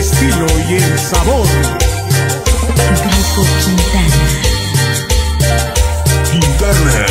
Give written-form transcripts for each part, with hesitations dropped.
estilo y el sabor. Grupo Quintana. Quintana.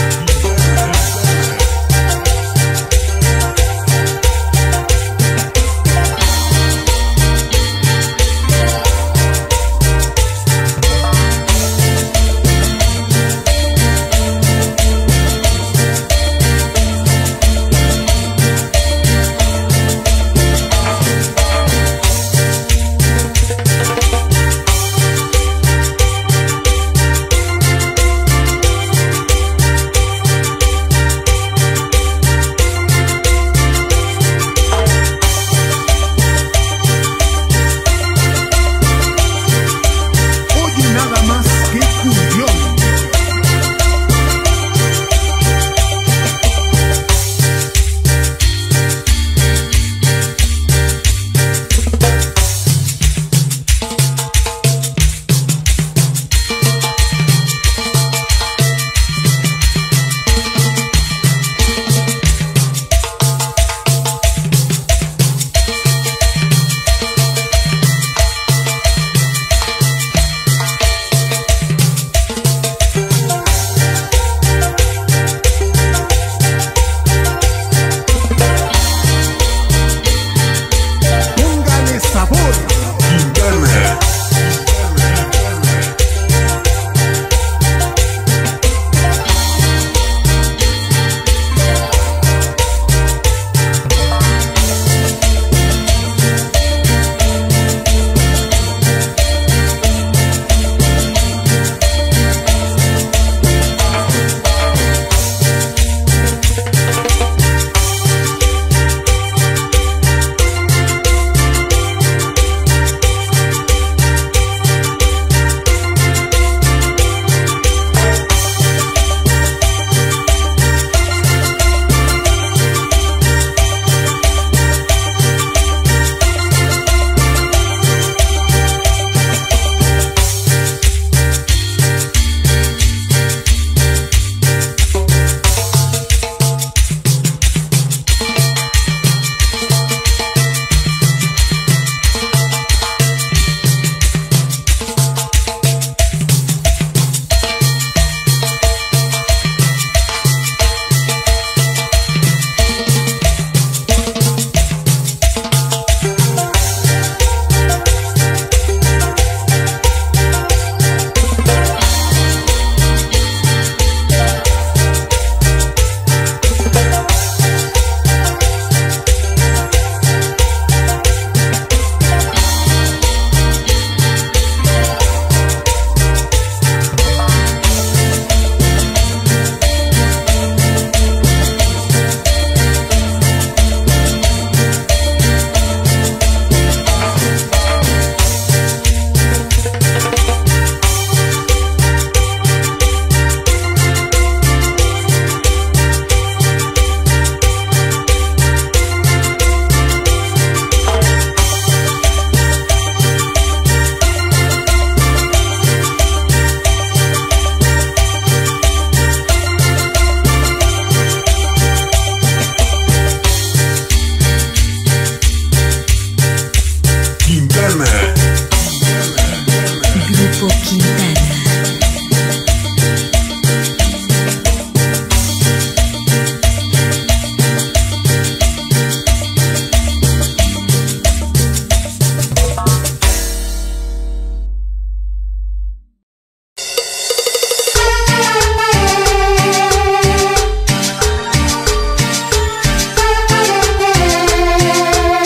Grupo Quintana.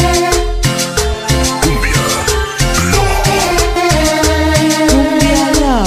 Cumbia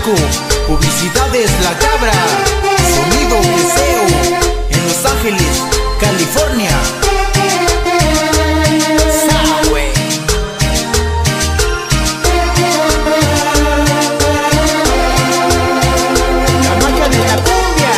México, Publicidades La Cabra, Sonido Deseo, en Los Ángeles, California. Sawe. La magia de la cumbia.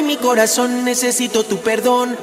mi corazón, necesito tu perdón.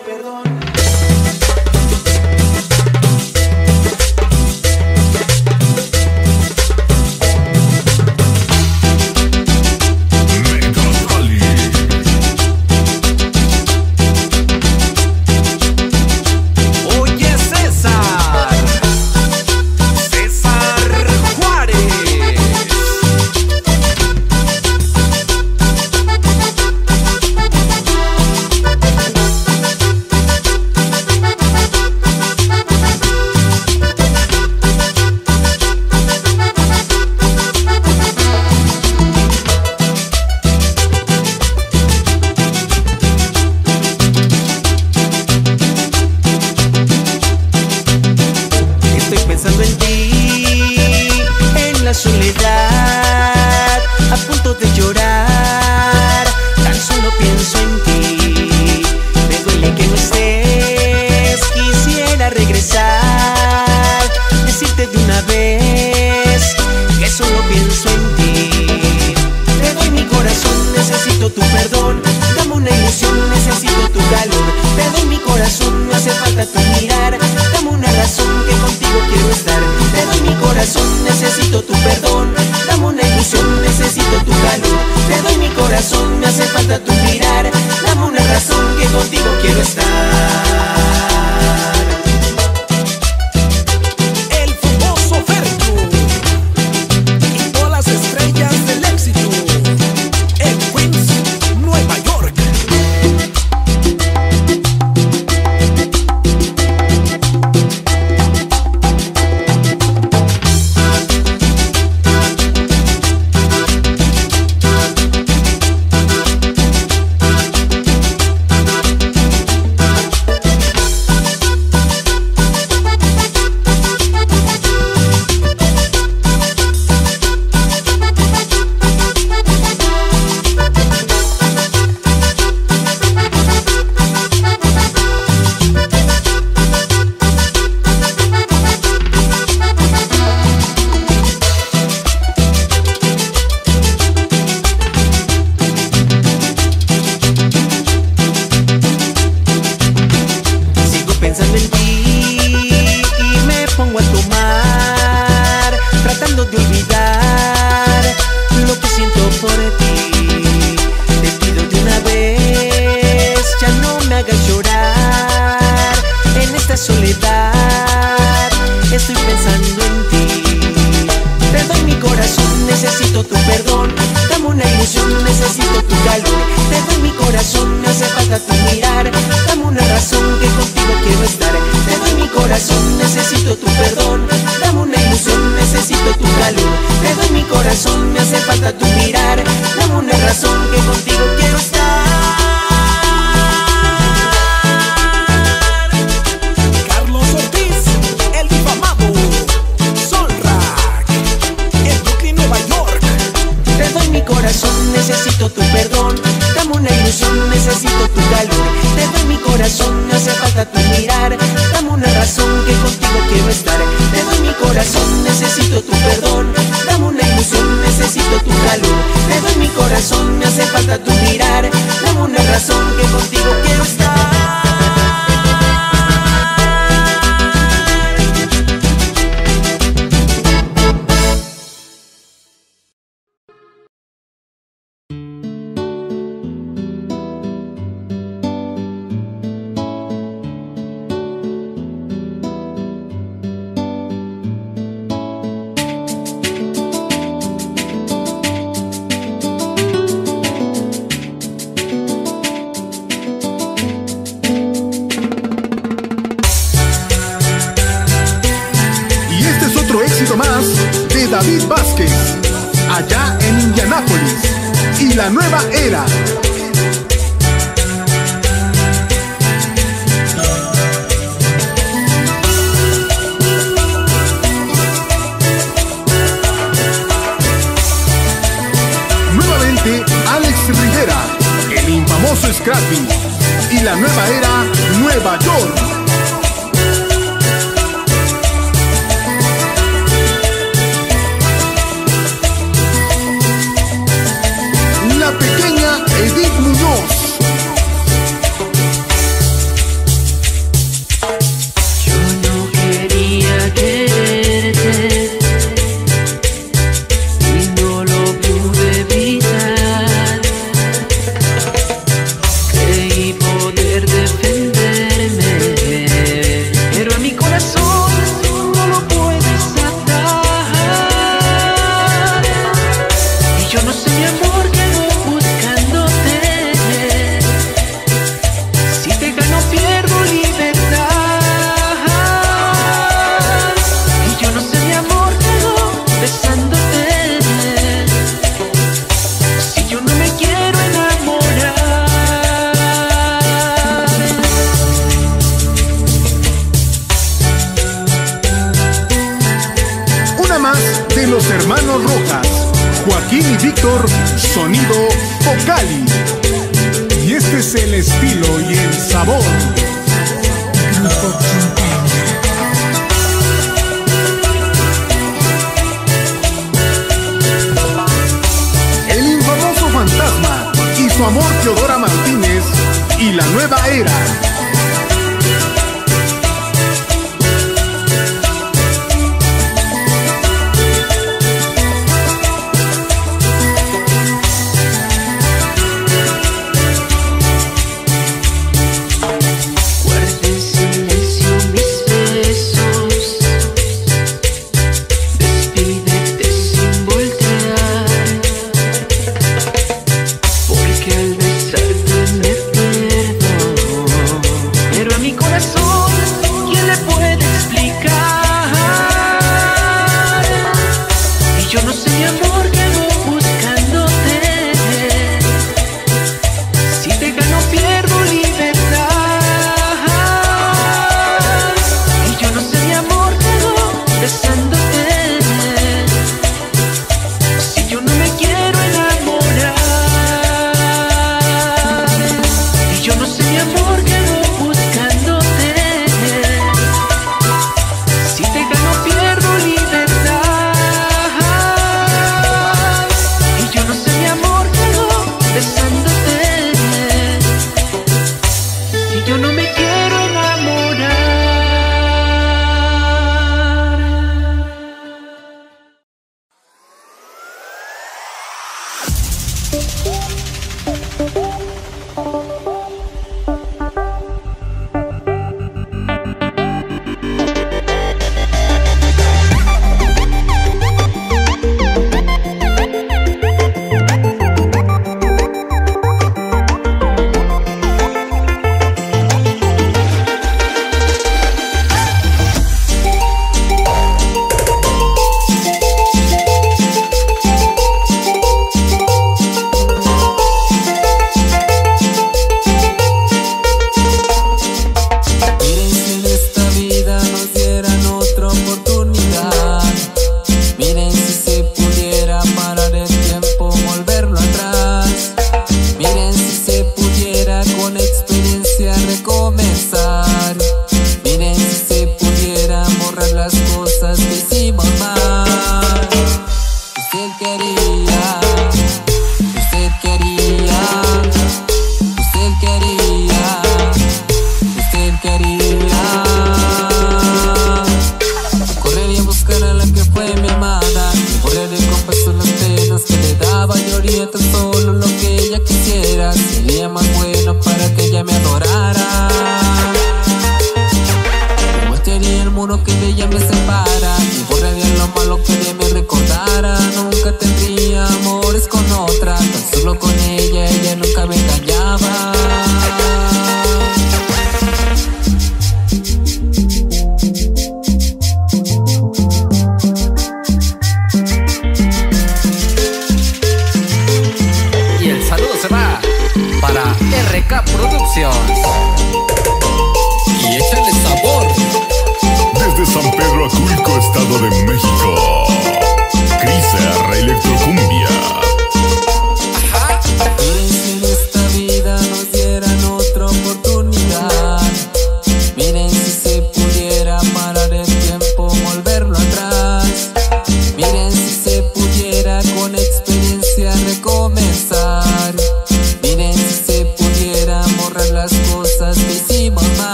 Soledad, a punto de llorar, tan solo pienso en ti. Me duele que no estés, quisiera regresar, decirte de una vez que solo pienso en ti. Te doy mi corazón, necesito tu perdón, dame una ilusión, necesito tu calor. Te doy mi corazón, me hace falta tu mirar, dame una razón que contigo quiero estar. Te doy mi corazón, necesito tu perdón, dame una ilusión, necesito tu calor. Te doy mi corazón, me hace falta tu mirar, dame una razón que contigo quiero estar. El famoso Fercho y todas las estrellas del éxito en Queens, Nueva York. Pensando en ti y me pongo a tomar, tratando de olvidar lo que siento por ti. Te pido de una vez, ya no me hagas llorar. En esta soledad estoy pensando en ti. Te doy mi corazón, necesito tu perdón, dame una ilusión, necesito tu calor. Te doy mi corazón, me hace falta tu mirar, dame una razón que contigo quiero estar. Te doy mi corazón, necesito tu perdón, dame una ilusión, necesito tu calor. Te doy mi corazón, me hace falta tu mirar, dame una razón que contigo quiero estar. Carlos Ortiz, el difamado Solrak, en Brooklyn, Nueva York. Te doy mi corazón, necesito tu perdón, dame una ilusión, necesito tu calor. Te doy mi corazón, me hace falta tu mirar, dame una razón que contigo quiero estar. Te doy mi corazón, necesito tu perdón, dame una ilusión, necesito tu calor. Te doy mi corazón, me hace falta tu mirar, dame una razón que contigo quiero estar. Éxito más de David Vázquez, allá en Indianápolis, y la nueva era. Nuevamente Alex Rivera, el infamoso Scrappy, y la nueva era, Nueva York. La pequeña Edith Muñoz, gano pierdo libertad. Y yo no sé mi amor que hago besándote. Si yo no me quiero enamorar. Una más de los hermanos Rojas, Joaquín y Víctor, sonido Ocali. Y este es el estilo y el sabor. Grupo Quintana. El infamoso Fantasma y su amor Teodora Martínez y la nueva era.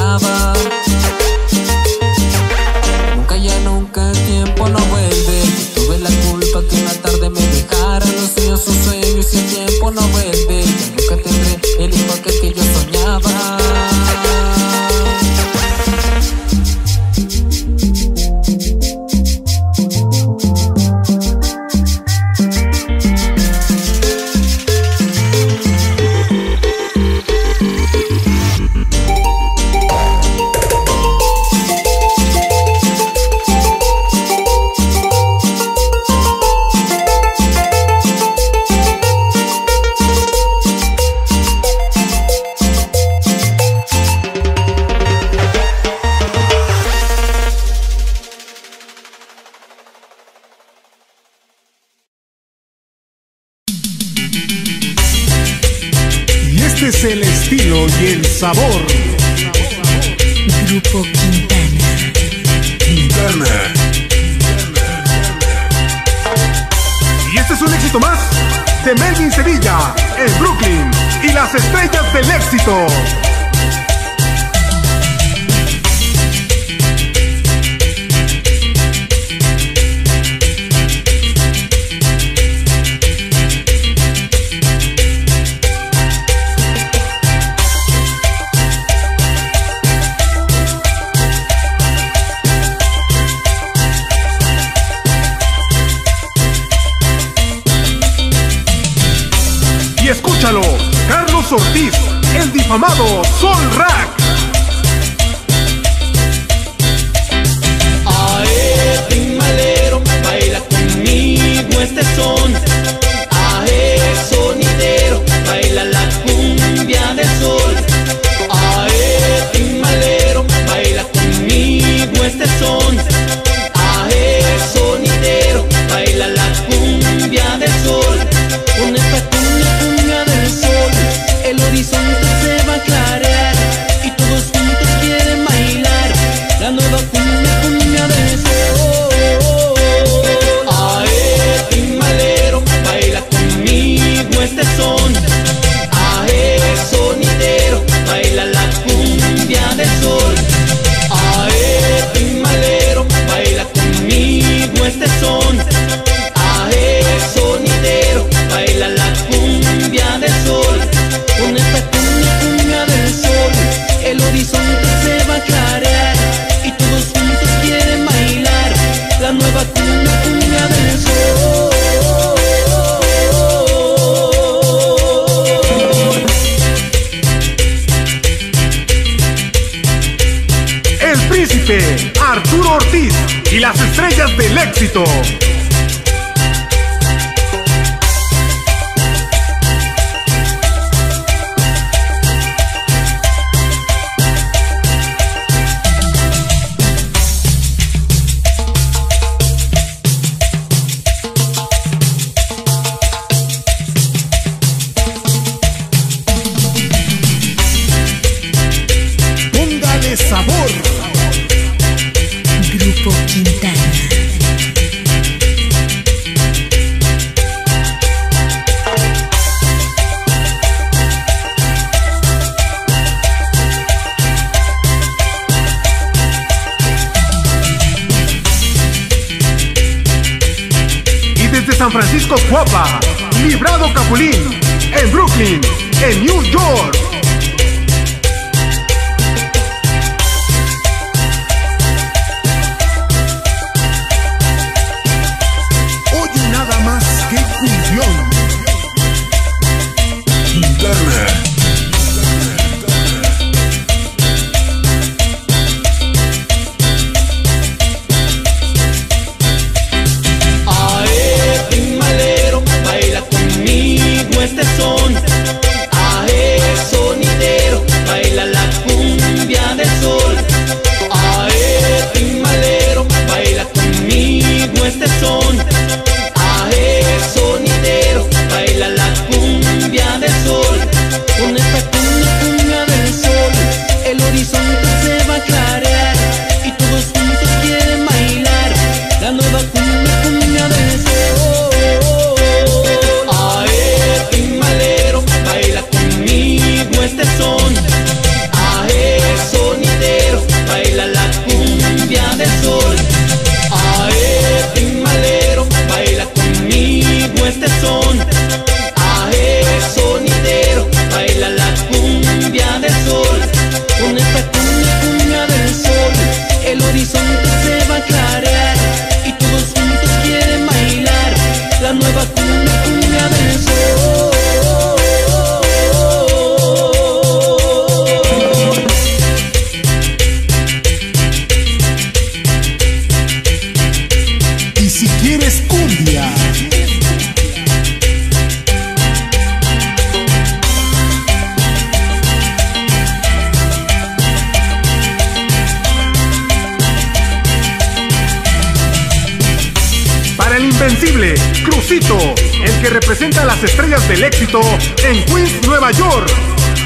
Nunca, ya nunca, el tiempo no vuelve. este es el estilo y el sabor. Grupo Quintana. Quintana. Y este es un éxito más de Melvin Sevilla en Brooklyn y las estrellas del éxito. Escúchalo, Carlos Ortiz, el difamado Sol Rack. Ae, timalero, baila conmigo este son. Ae, sonidero, baila la cumbia del sol. Ae, timalero, baila conmigo este son. Ae, sonidero, baila la cumbia del sol. Con esta cumbia del sol, el horizonte se va a clarear y todos juntos quieren bailar la nueva cumbia del sol. Ae, timalero, baila conmigo este son. Ae, sonidero, baila la cumbia del sol. Ae, timalero, baila conmigo este son. Ae, sonidero, baila la cumbia del sol. Con esta cumbia del sol, el horizonte se va a clarear y todos juntos quieren bailar la nueva cumbia del sol. El príncipe Arturo Ortiz y las estrellas del éxito. Póngale sabor. Grupo Quintana. Y desde San Francisco, Cuapa, Librado Capulín, en Brooklyn, en New York. Oye nada más que cumbión. Quintana. Ae, timalero, baila conmigo este son. Ae, sonidero, baila la cumbia del sol. Ae, timalero, baila conmigo este son. Ae, sonidero, baila la cumbia del sol. Con esta cumbia del sol, el horizonte se va a clarear y todos juntos quieren bailar la nueva cumbia del sol. Ae, timalero, baila conmigo este son. Ae, sonidero, baila la cumbia del sol. Ae, timalero, baila conmigo este son. Ae, sonidero, baila la cumbia del sol. Con esta cumbia del sol, el horizonte se va a clarear y todos juntos quieren bailar la nueva cumbia del sol. Y si quieres cumbia, para el invencible Crucito, el que representa a las estrellas del éxito en Queens, Nueva York.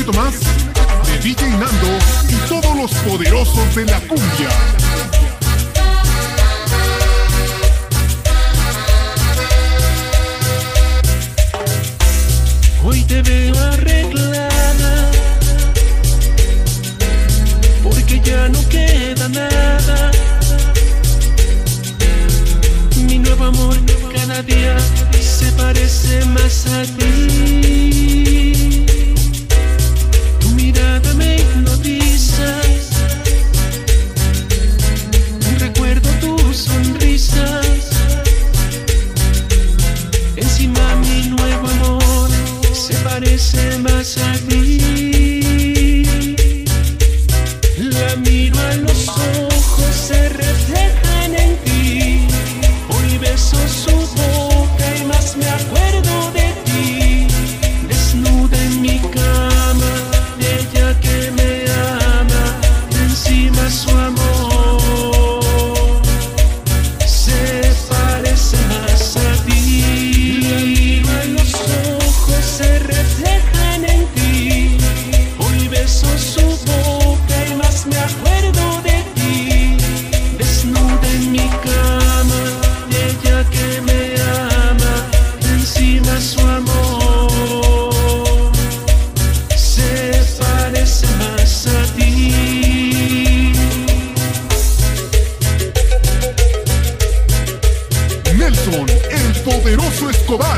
éxito más de DJ Nando y todos los poderosos de la cumbia. Hoy te veo arreglada, porque ya no queda nada. Mi nuevo amor cada día se parece más a ti. Tu mirada me hipnotiza, recuerdo tus sonrisas. Encima mi nuevo amor se parece más a ti. La miro a los ojos, se reflejan en ti. Hoy beso su boca y más me acuerdo de ti. Desnuda en mi cama, ella que me ama, encima su amor se parece más a ti. La miro a los ojos, se reflejan en ti. Hoy beso su boca y más me acuerdo de ti. Desnuda en mi cama, ella que me ama, encima su amor se parece más a ti. Nelson, el poderoso Escobar.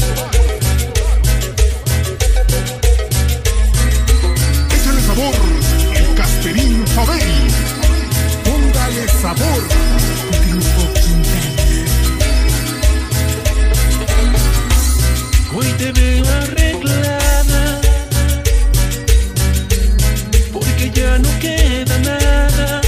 Échale sabor, el Casperín Faveri. Póngale sabor. Grupo Quintana. Hoy te veo arreglada, porque ya no queda nada.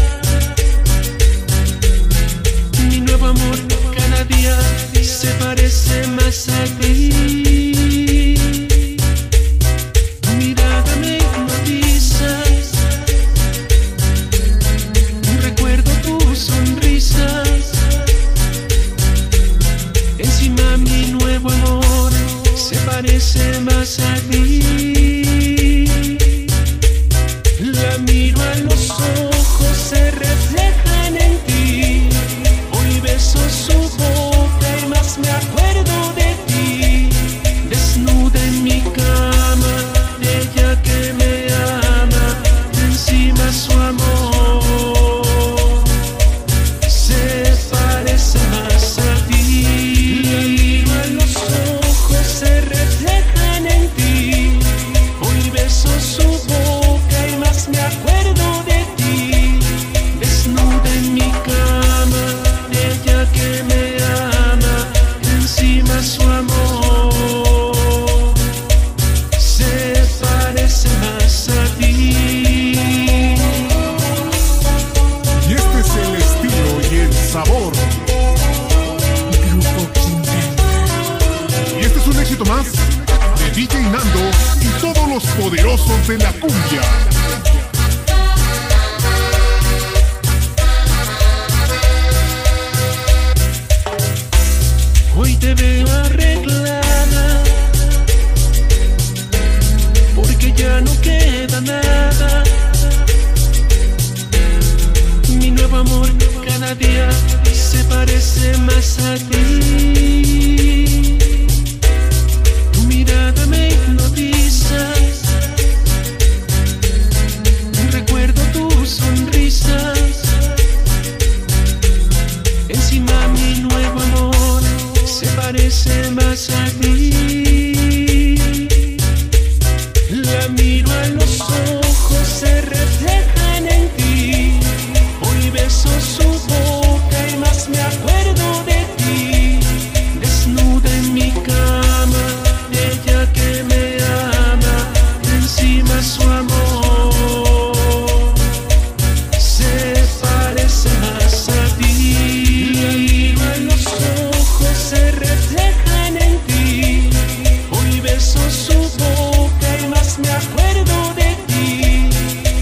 Mi nuevo amor cada día se parece más a ti. Tu mirada me hipnotiza, recuerdo tus sonrisas. Encima mi nuevo amor se parece más a ti. La miro a los ojos, se reflejan en ti. Hoy beso su boca y más me acuerdo de ti. Desnuda en mi cama, ella que me ama, encima su amor se parece más a ti. La miro a los ojos, se reflejan en ti. Hoy beso su boca y más me acuerdo de ti. Desnuda en mi cama, ella que me ama, encima su amor se parece más a ti. Y este es el estilo y el sabor. Grupo Quintana. Y este es un éxito más de DJ Nando y todos los poderosos de la cumbia. Hoy te veo arreglada, porque ya no queda nada. Mi nuevo amor cada día se parece más a ti. Tu mirada me hipnotiza, recuerdo tus sonrisas. Encima mi nuevo amor se parece más a ti. La miro a los ojos, se reflejan en ti. Hoy beso su boca y más me acuerdo de ti. Desnuda en mi cama, ella que me ama, encima su amor se parece más a ti. La miro a los ojos, se reflejan en ti. Hoy beso su boca y más me acuerdo de ti.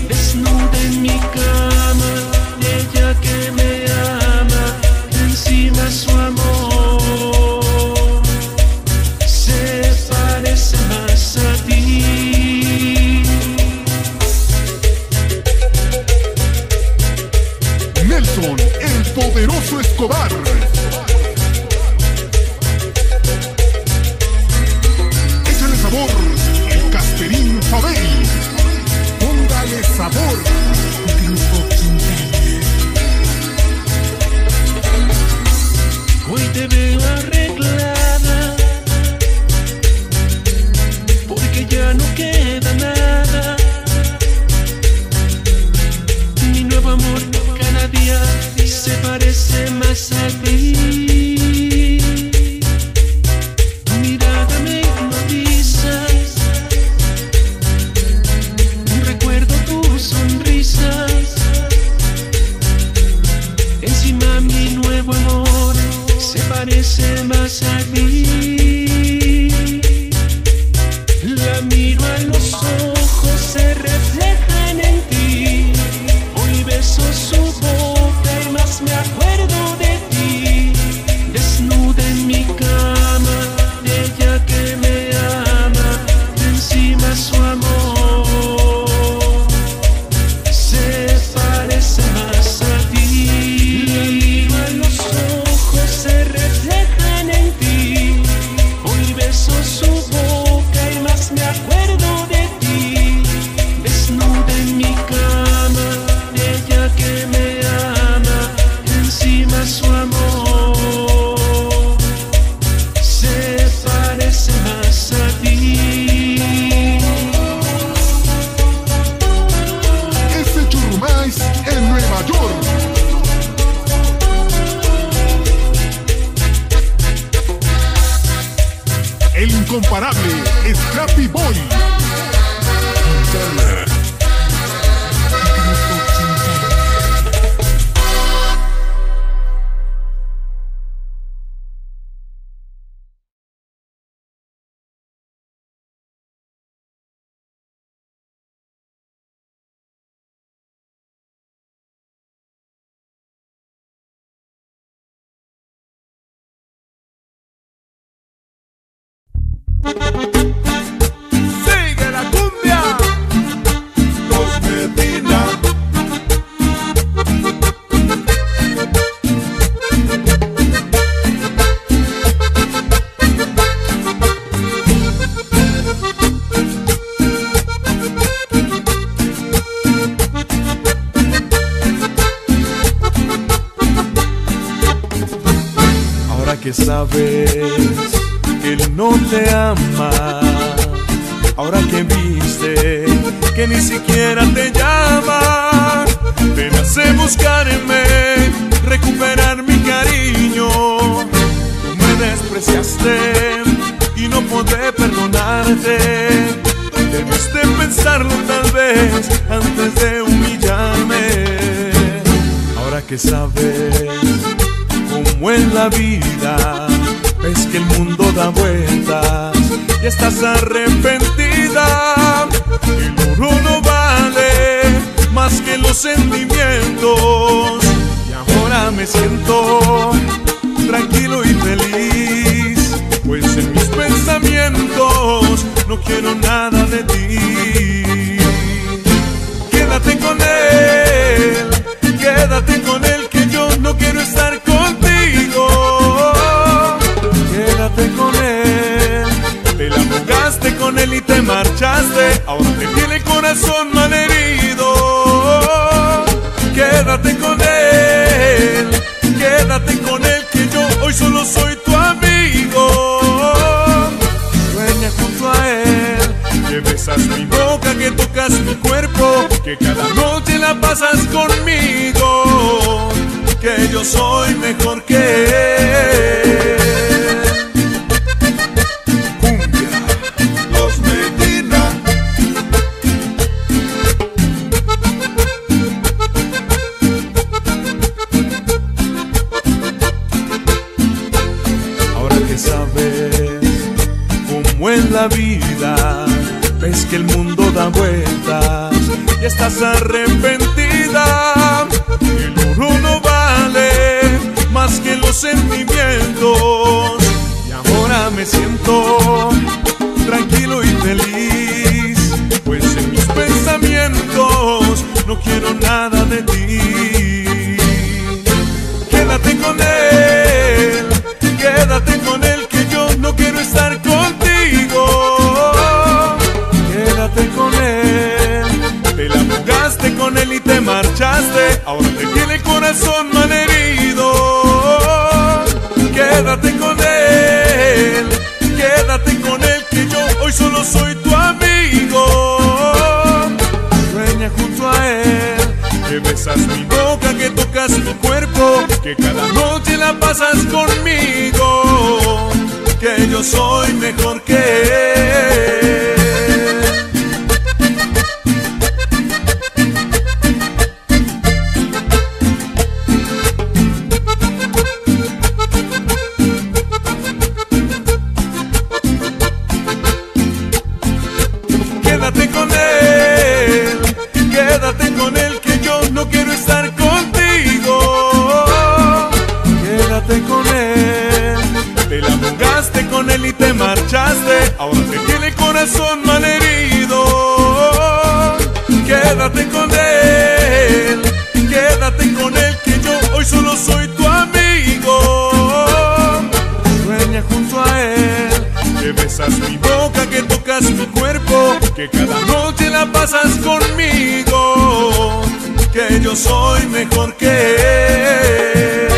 más a mí. La miro a los ojos, se reflejan en ti. Hoy beso su boca y más me acuerdo de ti. Desnuda en mi cama, ella que me ama, encima su amor se parece más a ti. La miro a los ojos, se reflejan en ti. Hoy beso su boca y más me acuerdo de ti. Desnuda en mi cama, ella que me ama, encima su amor se parece más a ti. Este Churrumais en Nueva York. El incomparable Scrappy Boy. Grupo Quintana. Sigue la cumbia. Los Medina. Ahora que sabes que él no te ama, ahora que viste que ni siquiera te llama, te nace buscarme, recuperar mi cariño. Tú me despreciaste y no podré perdonarte. Debiste pensarlo tal vez antes de humillarme. Ahora que sabes cómo es la vida, ves que el mundo da vueltas y estás arrepentida. El oro no vale más que los sentimientos. Y ahora me siento tranquilo y feliz, pues en mis pensamientos no quiero nada de ti. Quédate con él, quédate con él, que yo no quiero estar contigo. Quédate con él, te la jugaste con él y te marchaste, ahora te tiene el corazón malherido. Quédate con él, quédate con él, que yo hoy solo soy tu amigo. Sueña junto a él, que besas mi boca, que tocas mi cuerpo, que cada noche la pasas conmigo, que yo soy mejor que él. Cumbia, los Medina. Ahora que sabes cómo es la vida, ves que el mundo da vueltas y estás arrepentida. El oro no vale más que los sentimientos. Y ahora me siento tranquilo y feliz, pues en mis pensamientos no quiero nada de ti. Quédate con él, quédate con él, que yo no quiero estar contigo. Quédate con él, te la jugaste con él y te marchaste, ahora te tiene el corazón malherido. Quédate con él, quédate con él, que yo hoy solo soy tu amigo. Sueña junto a él, que besas mi boca, que tocas mi cuerpo, que cada noche la pasas conmigo, que yo soy mejor que él. ahora te tiene el corazón malherido. Quédate con él, quédate con él, que yo hoy solo soy tu amigo. Sueña junto a él, que besas mi boca, que tocas mi cuerpo, que cada noche la pasas conmigo, que yo soy mejor que él.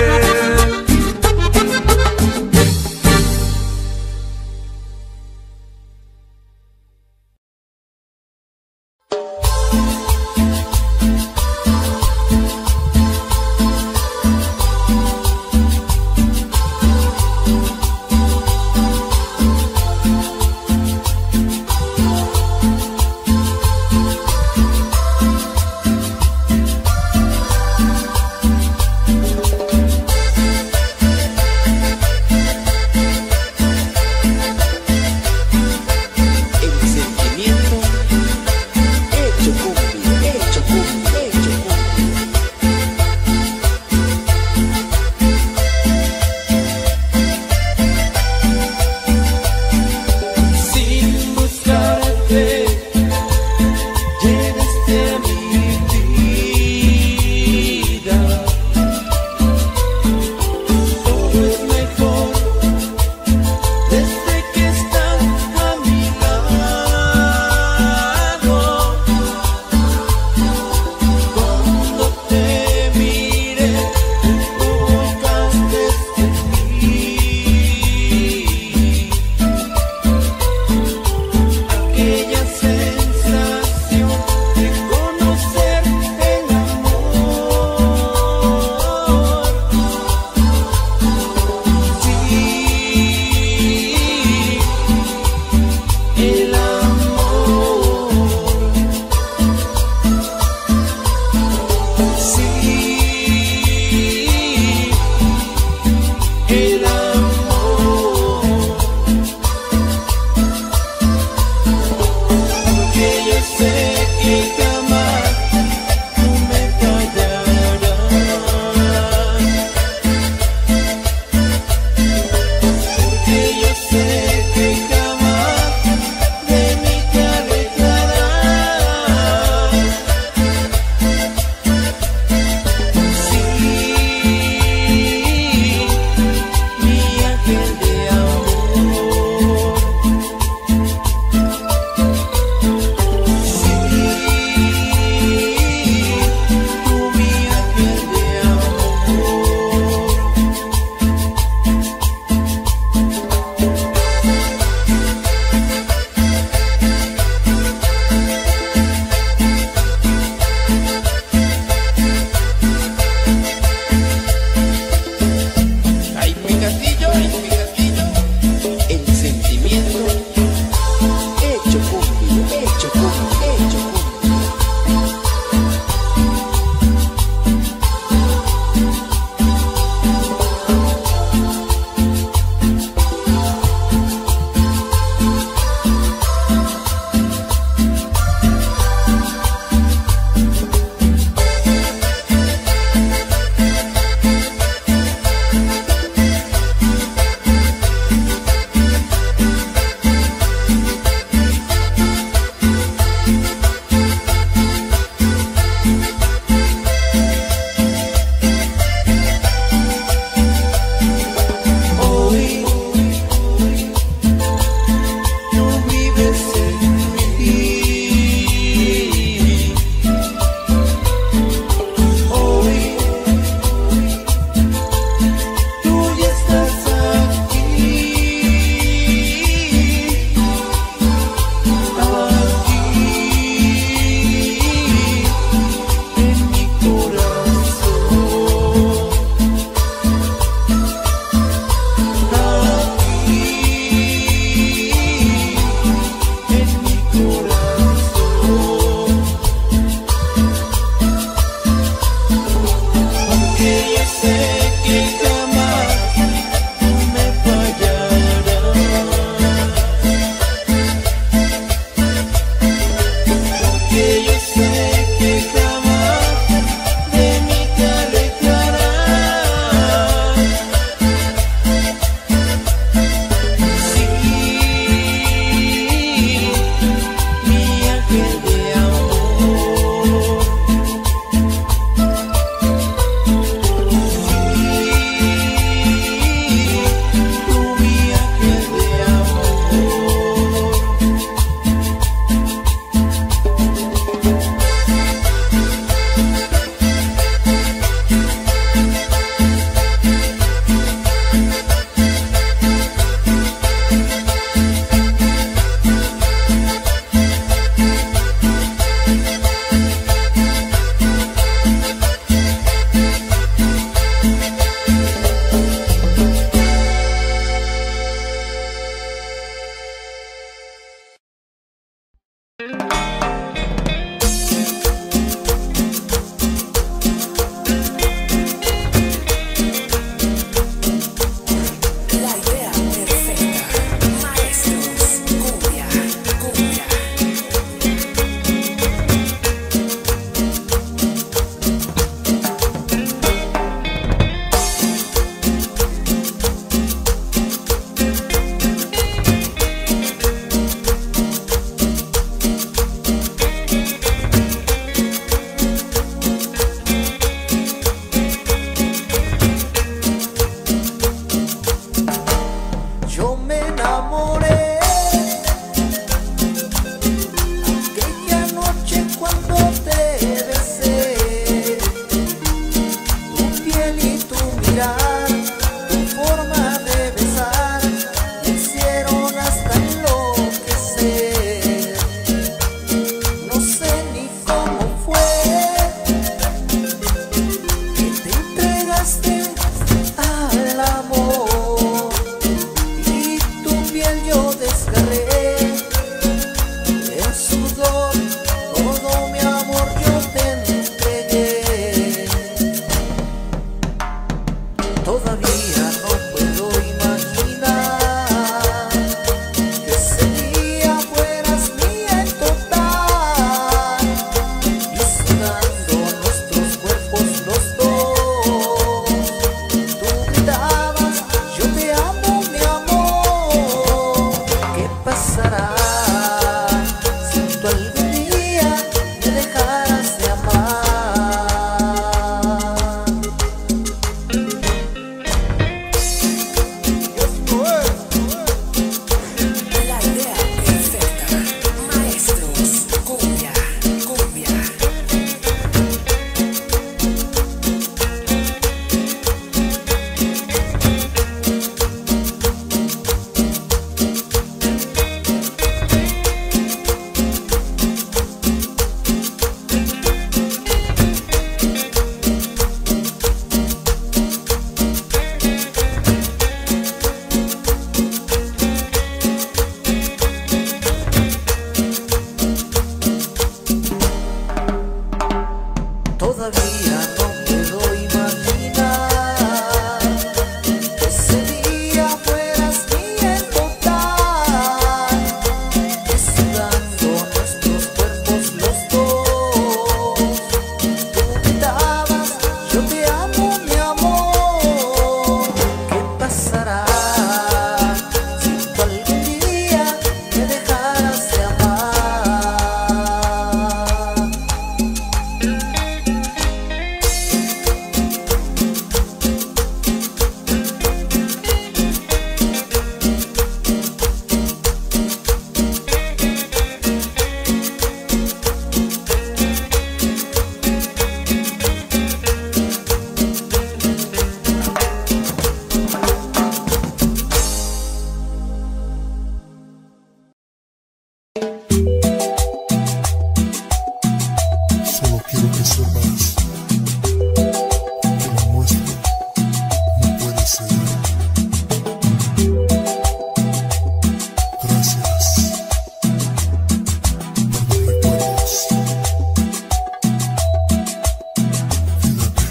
no sé ni cómo fue que te entregaste al amor y tu piel yo desgarré en sudor, todo mi amor yo te entregué. Todavía no puedo imaginar que ese día fueras mía en total y sudando nuestros cuerpos los dos. Tú gritabas, yo te amo, mi amor. ¿Qué pasará si tú algún día me dejaras de amar? La idea perfecta. Maestros, cumbia, cumbia. Todavía no puedo imaginar que ese día fueras mía en total y sudando nuestros cuerpos los dos. Tú gritabas, yo te amo, mi amor. ¿Qué pasará si tú algún día me dejaras de amar? Solo quiero que sepas que lo nuestro no puede ser. Gracias por los recuerdos. Cuídate.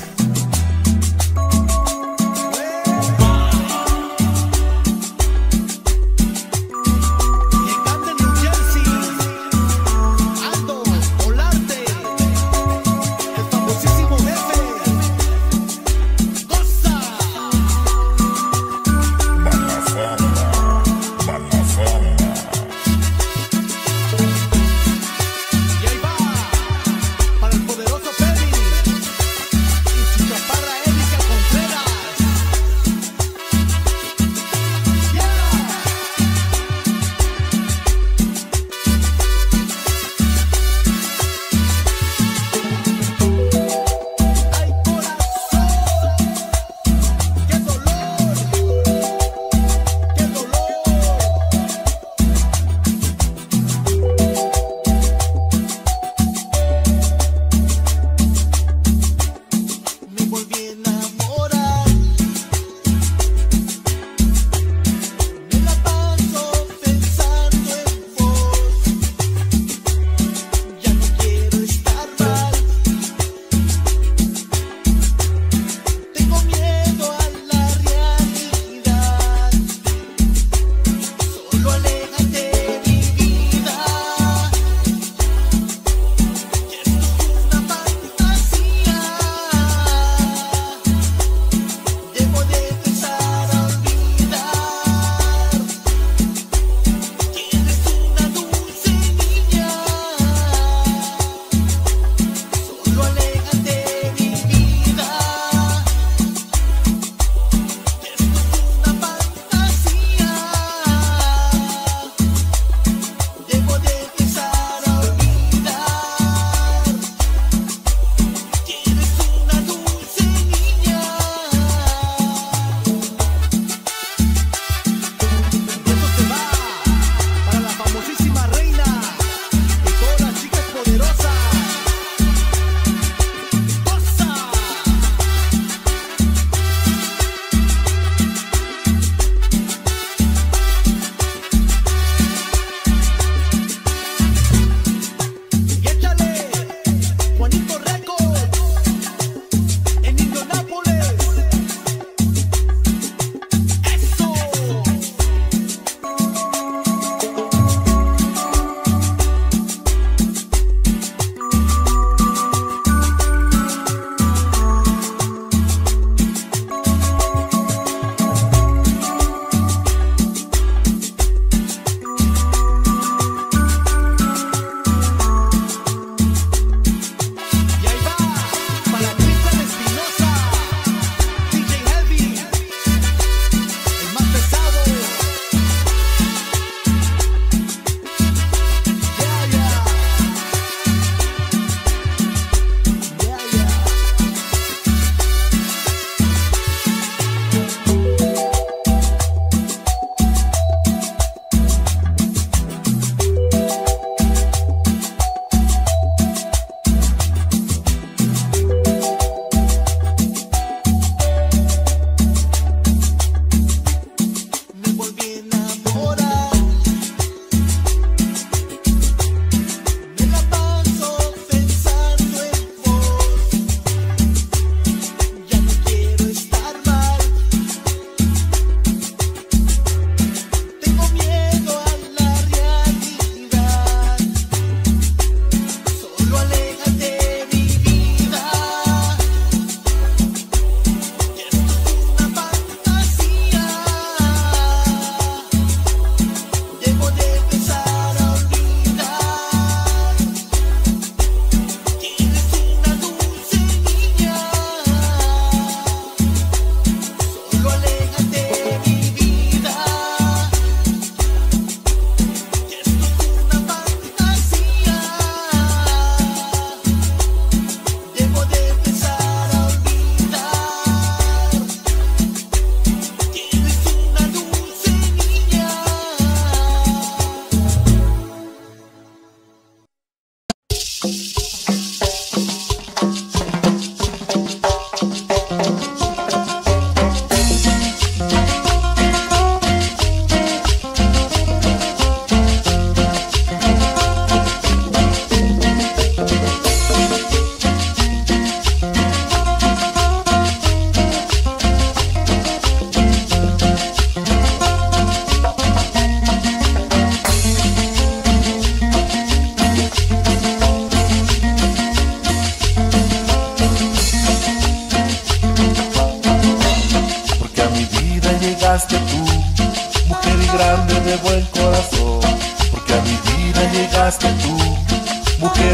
Llegando en New Jersey, Aldo Olarte, el famosísimo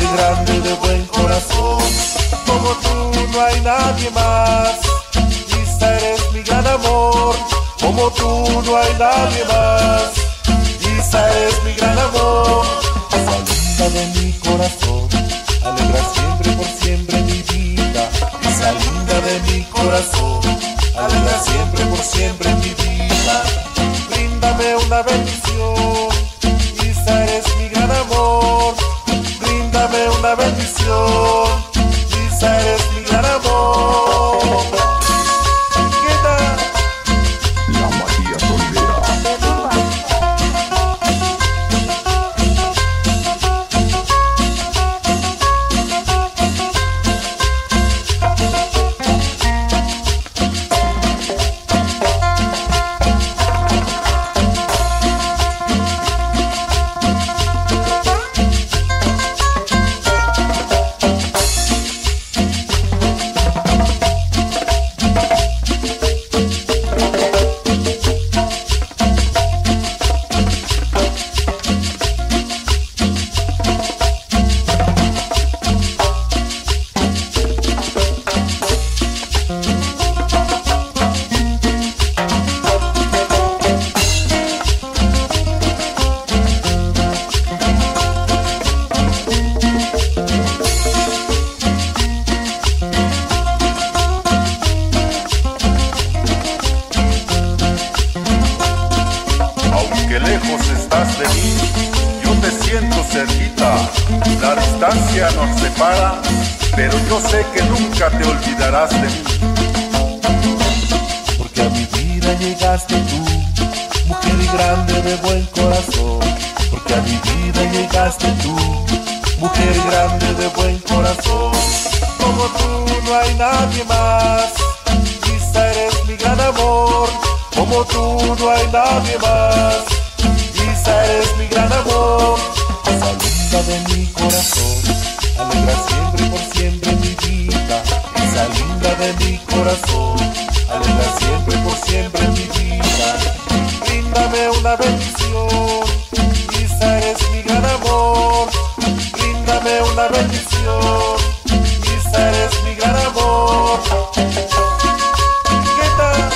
grande de buen corazón. Como tú no hay nadie más. Isa, eres mi gran amor. Como tú no hay nadie más. Isa, eres mi gran amor. Esa linda de mi corazón, alegra siempre por siempre mi vida. Esa linda de mi corazón, alegra siempre por siempre mi vida. Bríndame una bendición, Isa, eres mi gran amor. Bríndame una bendición, Isa, eres mi gran amor. ¿Qué tal? La María Sonidera. Aunque lejos estás de mí, yo te siento cerquita. La distancia nos separa, pero yo sé que nunca te olvidarás de mí. Porque a mi vida llegaste tú, mujer grande de buen corazón. Porque a mi vida llegaste tú, mujer grande de buen corazón. Como tú no hay nadie más. Isa, eres mi gran amor. Como tú no hay nadie más. Isa, eres mi gran amor. Esa linda de mi corazón, alegra siempre por siempre mi vida. Esa linda de mi corazón, alegra siempre por siempre mi vida. Bríndame una bendición, Isa, eres mi gran amor. Bríndame una bendición, Isa, eres mi gran amor. ¿Qué tal?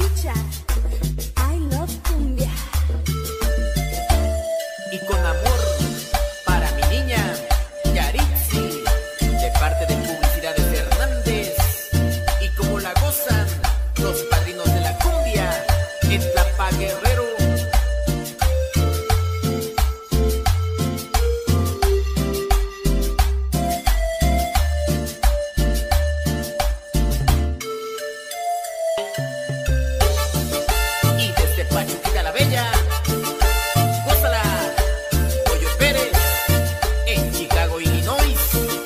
escucha I Love Cumbia. Y con amor para mi niña Yaritzi, de parte de Publicidades Hernández. Y como la gozan los padrinos de la cumbia en Tlapa Guerrero. Y desde Pachuquita la Bella, gózala, Pollo Pérez, en Chicago, Illinois.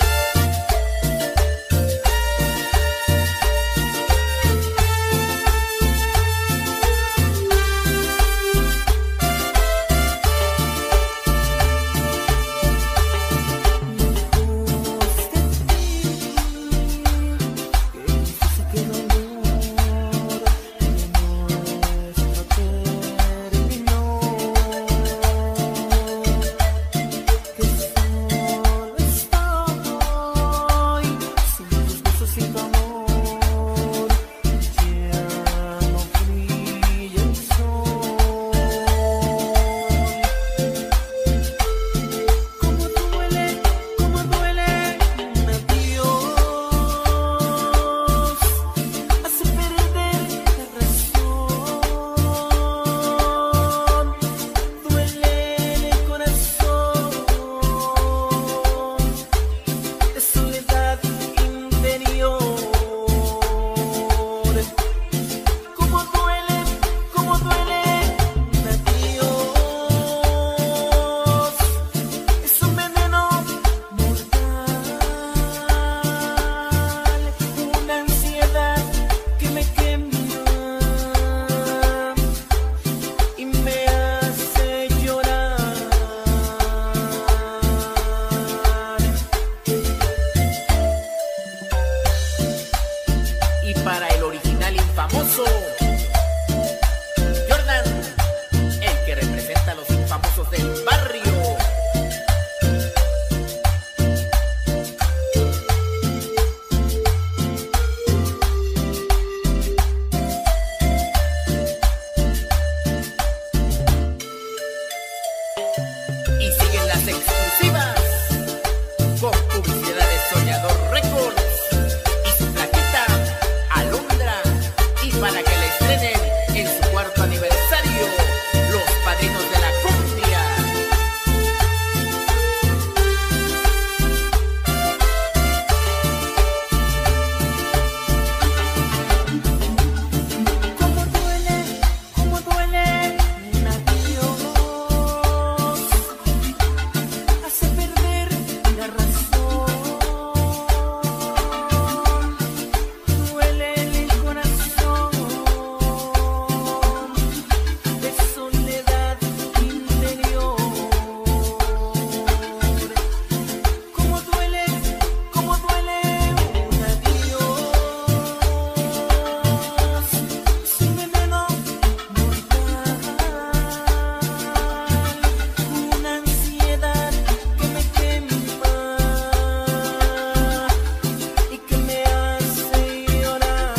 Y para el original infamoso Jordan, el que representa a los infamosos del barrio. Y siguen las exclusivas con Publicidades Soñador Records y su flaquita Alondra. Y para que la estrenen en su 4º aniversario, los padrinos de la cumbia. Cómo duele un adiós, hace perder la razón, duele el corazón, de soledad interior. Cómo duele un adiós, sin veneno mortal, una ansiedad que me quema y que me hace llorar.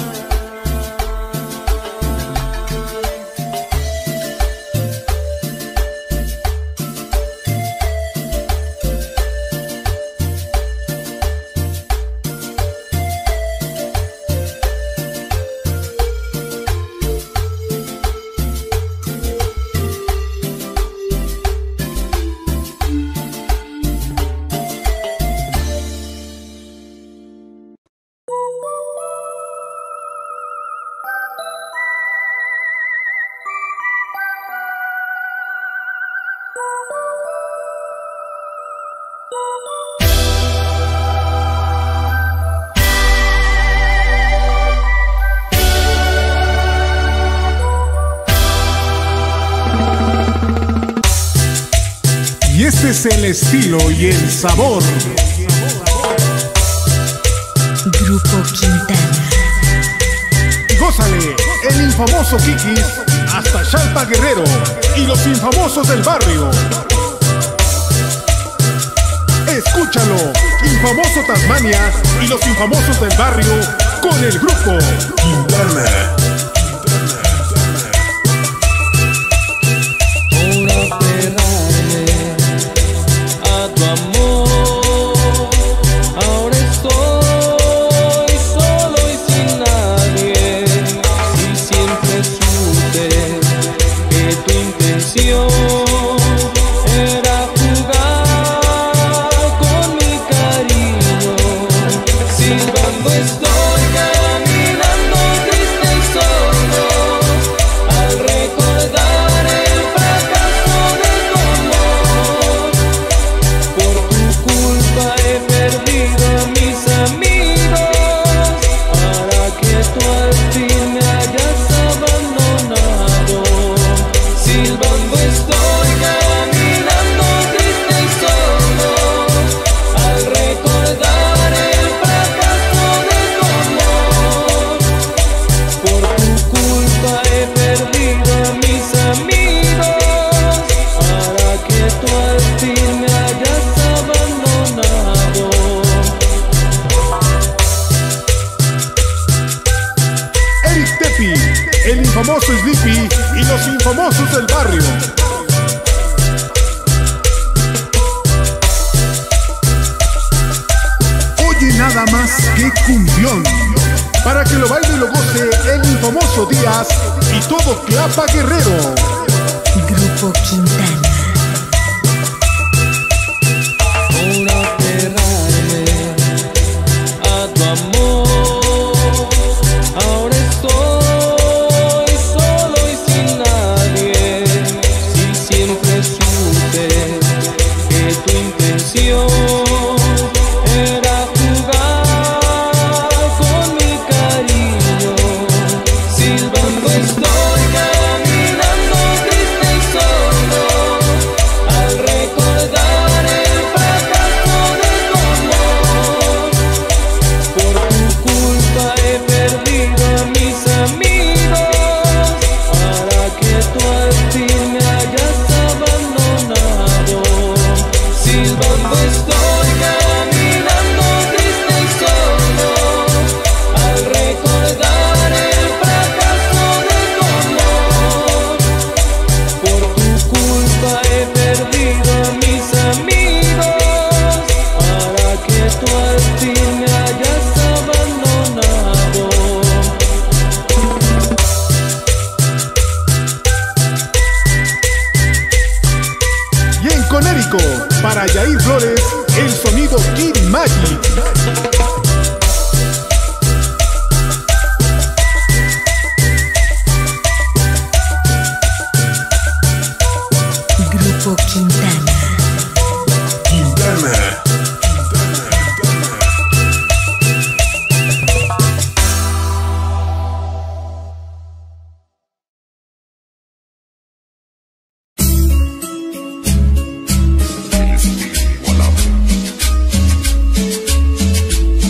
Y este es el estilo y el sabor. Grupo Quintana. Gózale, el infamoso Kikis hasta Xalpa Guerrero y los infamosos del barrio. Escúchalo, Infamoso Tasmania y los infamosos del barrio con el grupo Quintana. supe que tu intención era jugar con mi cariño. Silbando estoy caminando triste y solo al recordar el fracaso de tu amor. Por tu culpa he perdido a mis amigos para que tú al fin me hayas abandonado. Silbando estoy caminando triste y solo al recordar el fracaso de tu amor. Por tu culpa he perdido a mis amigos para que tú al fin me hayas abandonado. Eric Tepi, el infamoso Sleepy y los infamosos del barrio. Oye nada más que cumbión, para que lo baile y lo goce el infamoso Díaz y todo Clapa Guerrero. Grupo Quintana. Por aferrarme a tu amor, ahora estoy solo y sin nadie. Si siempre supe que tu intención era jugar con mi cariño. Silbando estoy caminando triste y solo al recordar el fracaso de tu amor. Por tu culpa he perdido a mis amigos para que tú al fin me hayas abandonado. Silbando estoy caminando triste y solo al recordar el fracaso de tu amor. Por tu culpa he perdido a mis amigos para que tú al fin me hayas abandonado. Y en Conérico, para Yair Flores, el sonido Kid Magic. Grupo Quintana. Quintana. El estilo igualable.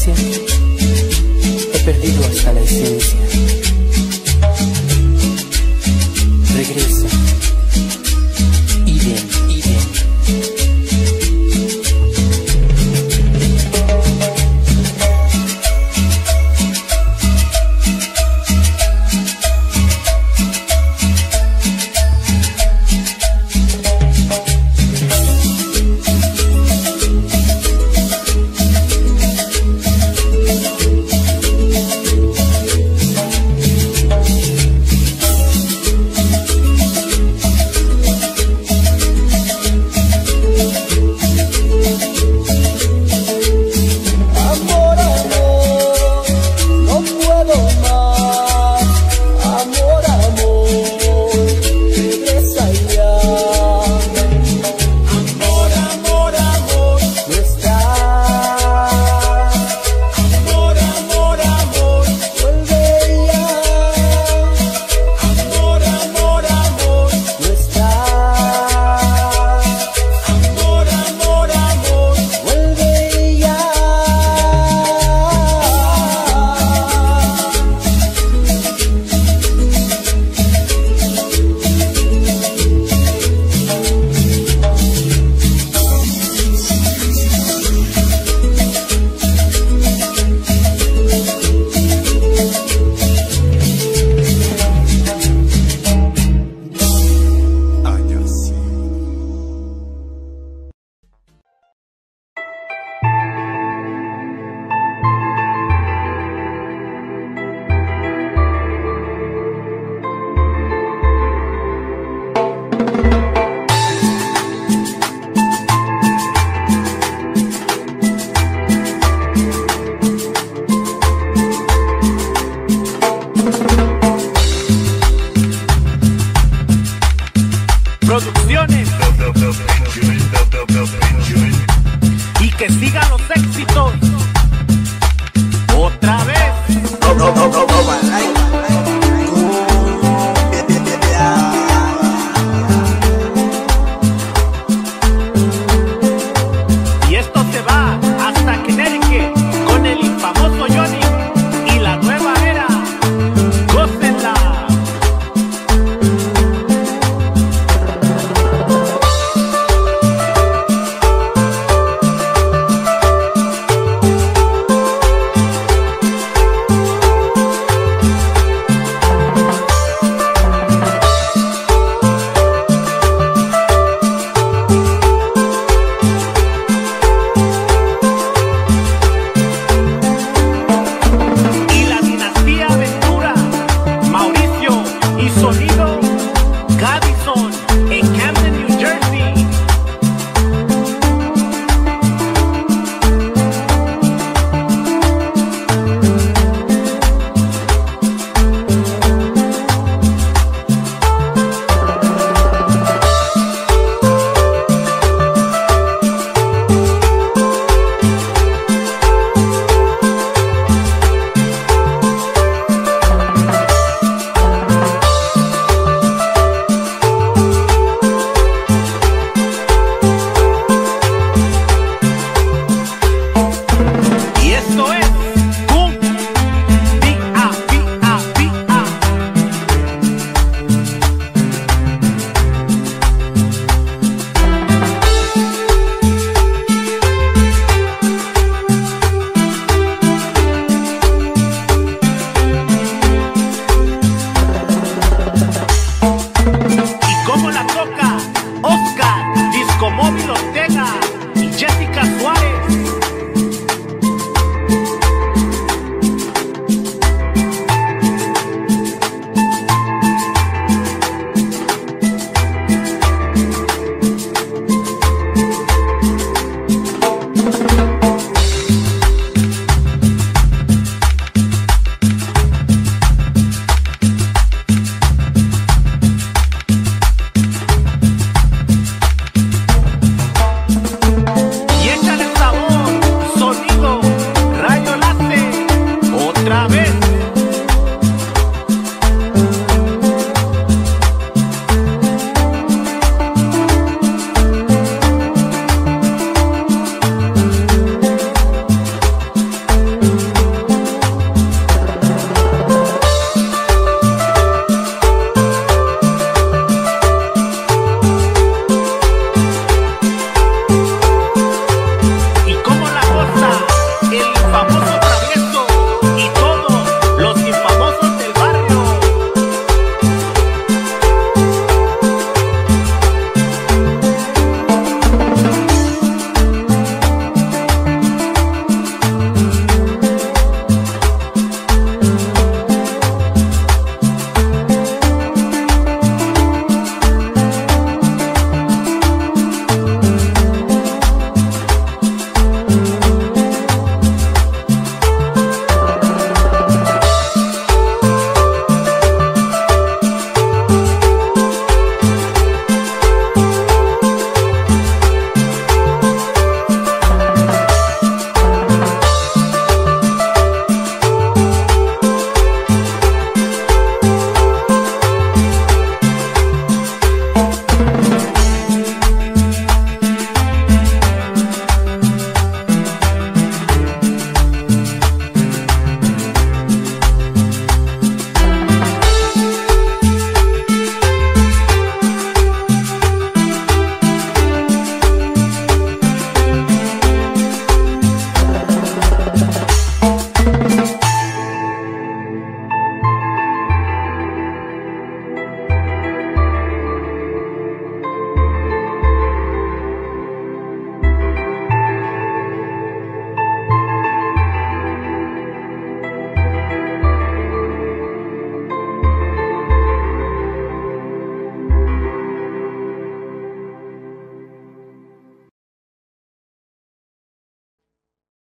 esencia, he perdido hasta la esencia. Regresa, Iden, Iden. Producciones y que sigan los éxitos otra vez. Y esto se va hasta Connecticut con el infamoso Johnny y la nueva era. Gócenla. Sonido Gavisson en Camden, New Jersey.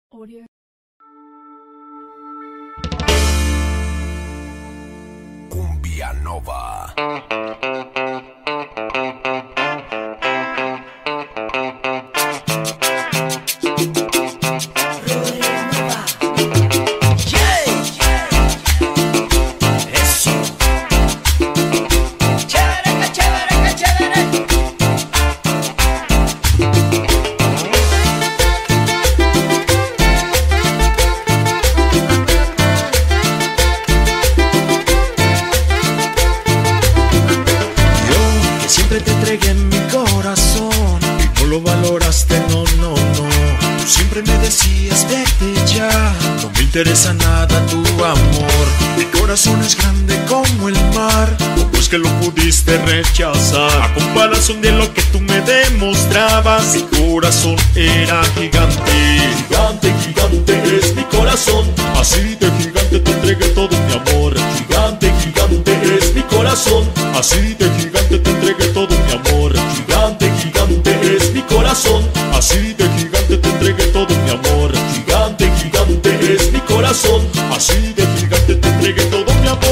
Audio. Cumbia Nova. No interesa nada tu amor. Mi corazón es grande como el mar. ¿Cómo es que lo pudiste rechazar? A comparación de lo que tú me demostrabas, mi corazón era gigante. Gigante, gigante es mi corazón. Así de gigante te entregué todo mi amor. Gigante, gigante es mi corazón. Así de gigante te entregué todo mi amor. Gigante, gigante es mi corazón. Así de gigante te entregué todo mi amor. Gigante, gigante es mi corazón. Así de gigante te entregué todo mi amor.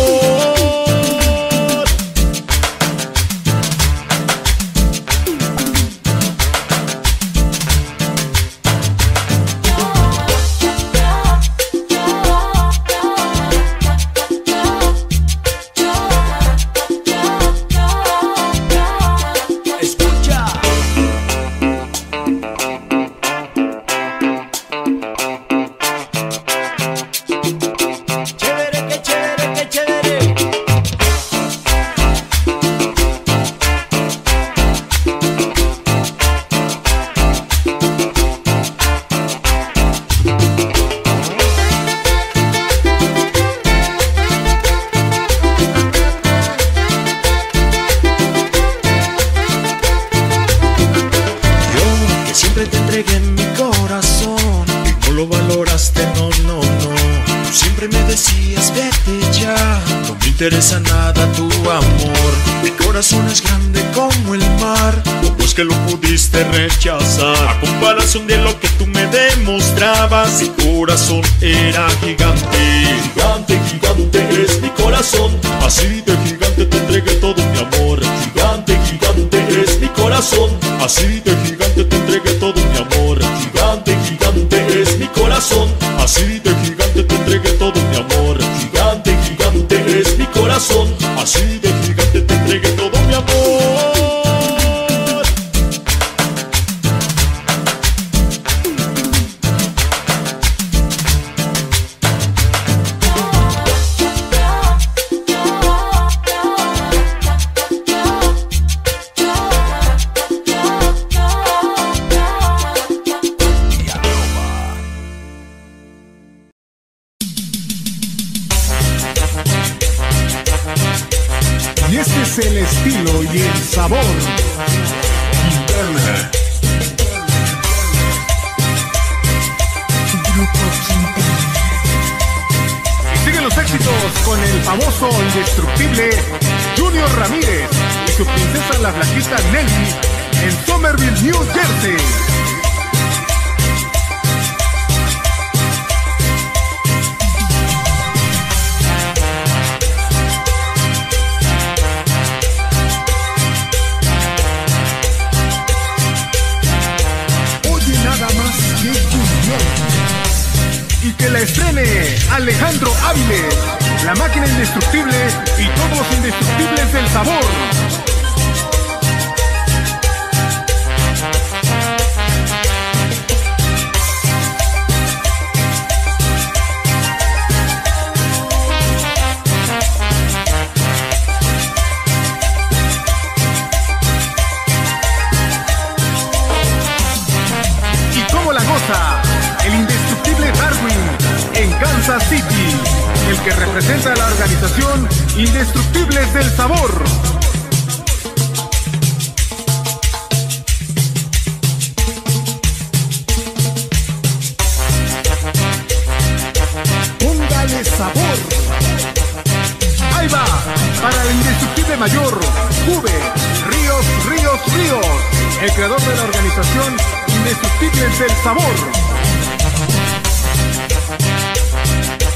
No me interesa nada tu amor. Mi corazón es grande como el mar. ¿Cómo es que lo pudiste rechazar? A comparación de lo que tú me demostrabas, mi corazón era gigante. Gigante, gigante es mi corazón. Así de gigante te entregué todo mi amor. Gigante, gigante es mi corazón. Así de gigante te entregué todo mi amor. Gigante, gigante es mi corazón. Así de gigante te entregué todo mi amor. Gigante, gigante es mi corazón. Así de gigante te entregué todo mi amor. Y este es el estilo y el sabor. Quintana. Grupo Quintana. Y siguen los éxitos con el famoso indestructible Junior Ramírez y su princesa la flaquita Nelly en Somerville, New Jersey. Y que la estrene Alejandro Áviles, la máquina indestructible y todos los indestructibles del sabor. ¿Y cómo la goza? El indestructible Darwin en Kansas City, el que representa a la organización Indestructibles del Sabor. Póngale sabor. Ahí va, para el indestructible mayor, Juve Ríos, el creador de la organización Indestructibles del Sabor.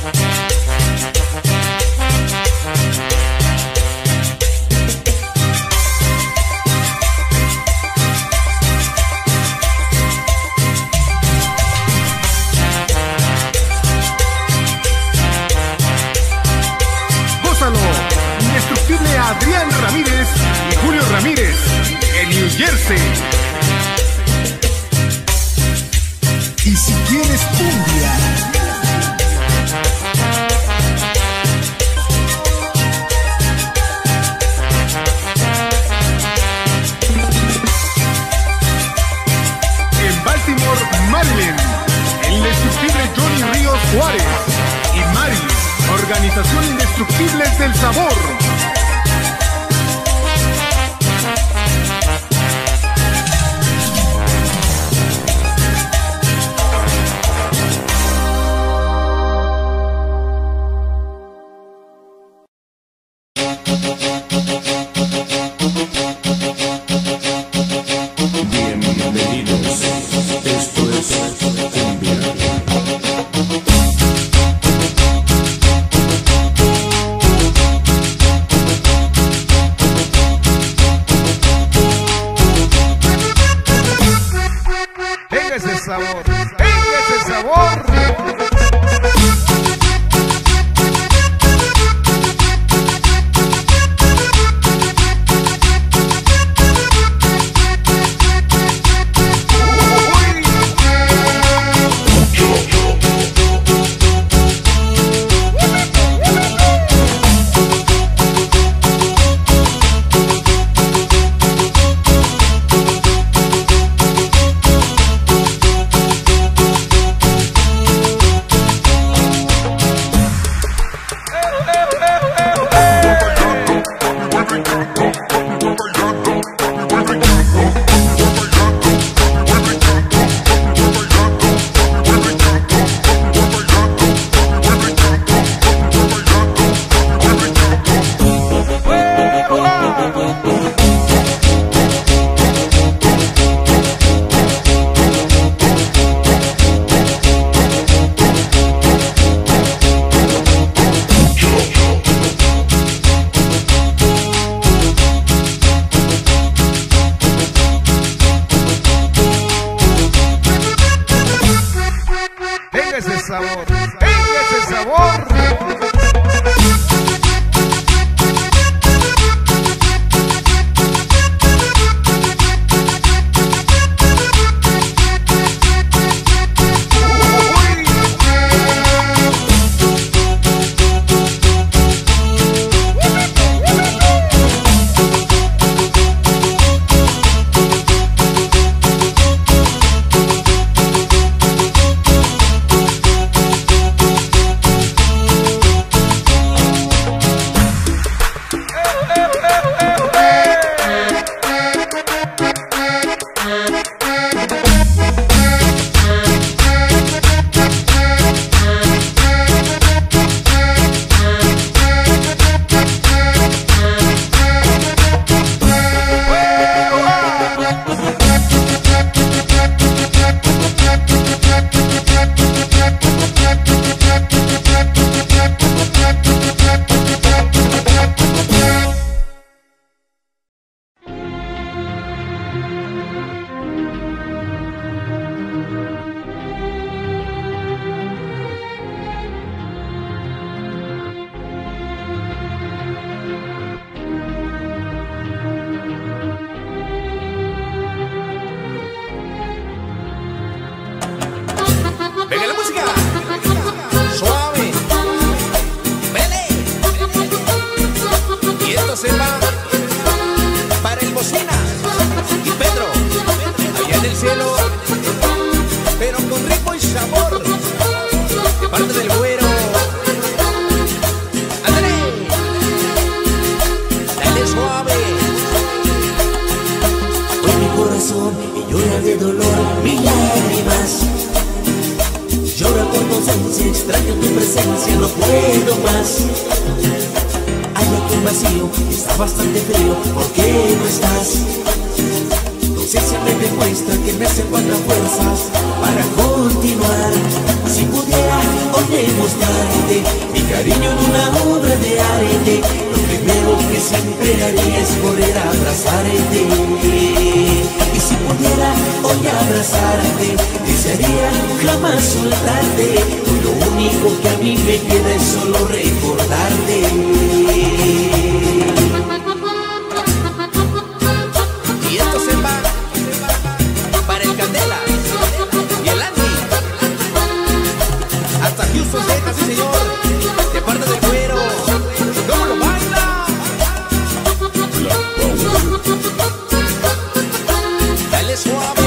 Indestructible Adrián Ramírez y Julio Ramírez en New Jersey. Y si quieres cumbia, en Baltimore, Maryland, el indestructible Johnny Ríos Juárez y Mari, Organización Indestructibles del Sabor. Bienvenidos, esto es cumbia. Venga ese sabor, venga ese sabor. Sabor, venga ese sabor. venga la música, suave, vele. Y esto se va para el Bocina y Pedro, allá en el cielo, pero con ritmo y sabor, de parte del güero. Ándale, dale suave. Hoy mi corazón llora de dolor, mis lágrimas. Llora por tu ausencia, extraño tu presencia, no puedo más. Hay aquí un vacío, está bastante frío, ¿por qué no estás? Tu ausencia me demuestra que me hace falta fuerzas para continuar. Si pudiera hoy demostrarte siempre haré es poder abrazarte. Y si pudiera hoy abrazarte, desearía jamás soltarte. Hoy lo único que a mí me queda es solo recordarte. Y esto se va para el Candela y el Andy. Hasta Houston, Texas, sí señor. De parte del Güero. ¿Cómo lo baila? Dale suave.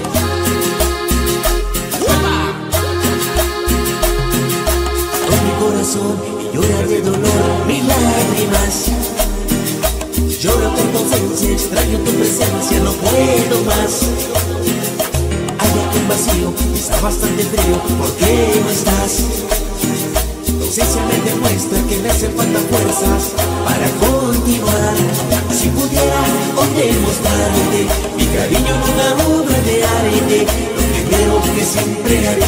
Con mi corazón llora de dolor mis lágrimas. Lloro por tu ausencia, extraño tu presencia, no puedo más. Hay aquí un vacío, está bastante frío, ¿por qué no estás? Tu ausencia me demuestra que me hacen falta fuerzas para continuar. Si pudiera hoy demostrarte mi cariño en una obra de arte, lo primero que siempre haré